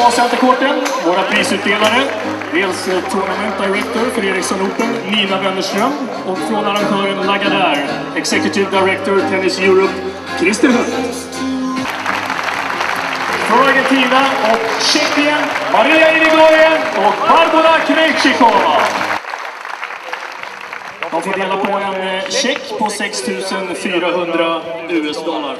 av centerkorten, våra prisutdelare. Dels Tournament Director för Ericsson Open, Nina Wennerström. Och från arrangören Lagardère, Executive Director Tennis Europe, Christer Hult. Från Argentina och Tjeckien, Maria Irigoyen och Barbara Krejcikova. De får dela på en check på 6 400 US-dollar.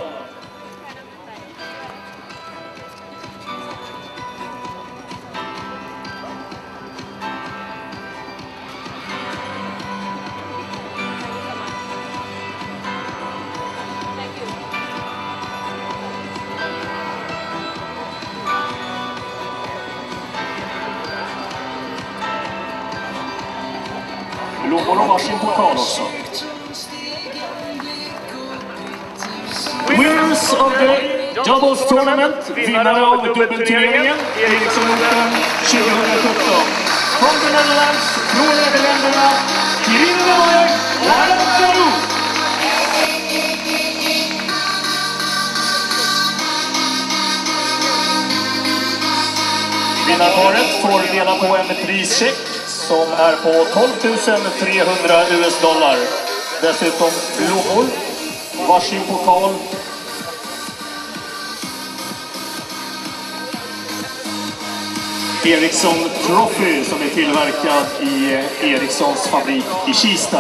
Blommor och varsin pokal också. Winners of the Doubles Tournament, vinnare av dubbelturneringen, Ericsson Open 2017. Från the Netherlands, från Nederländerna, Kirill Lemoyek och Adam Karou. Vinnarparet får dela på en prischeck som är på 12 300 US-dollar. Dessutom blommor, varsin pokal. Ericsson Trophy som är tillverkad i Ericssons fabrik i Kista.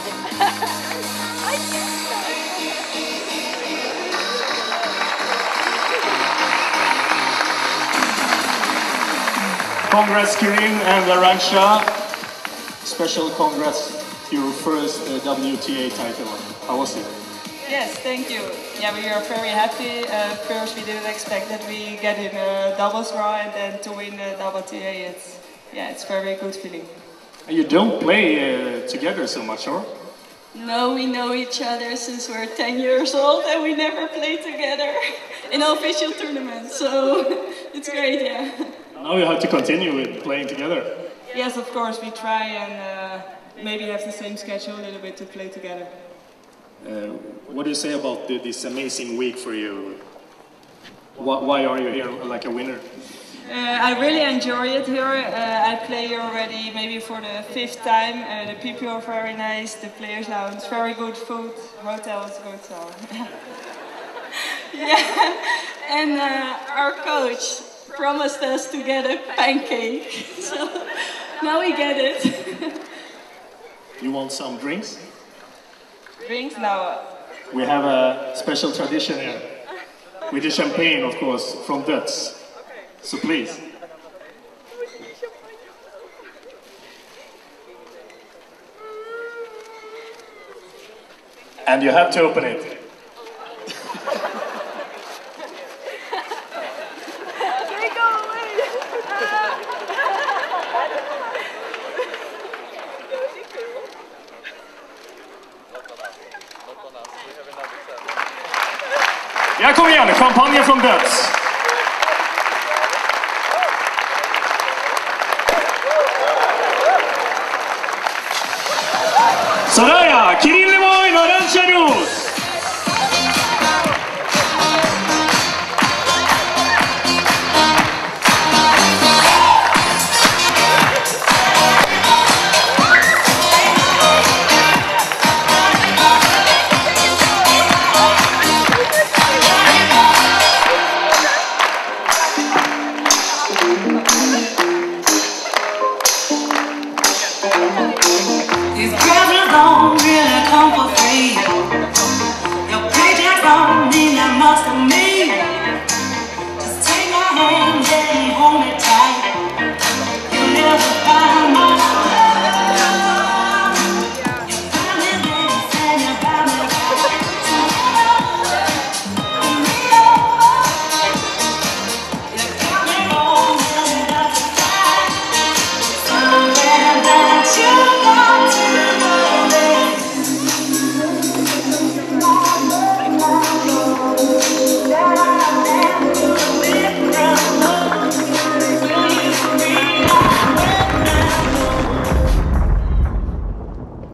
Congrats Kirin and Arantxa. Special congrats to your first WTA title. How was it? Yes, thank you. Yeah, we are very happy. First, we didn't expect that we get in a doubles draw, and then to win the WTA, it's very good feeling. And you don't play together so much, or? No, we know each other since we're 10 years old, and we never played together in official tournaments. So it's great, yeah. Now you have to continue with playing together. Yes, of course, we try and maybe have the same schedule a little bit to play together. What do you say about this amazing week for you? Why are you here like a winner? I really enjoy it here. I play here already maybe for the 5th time. The people are very nice, the players lounge, very good food, hotel is good, so yeah. And our coach promised us to get a pancake, so now we get it. You want some drinks? Drinks now. We have a special tradition here, with the champagne, of course, from Dutz. So please. And you have to open it. Ja, kom igen, champagne från Dutz.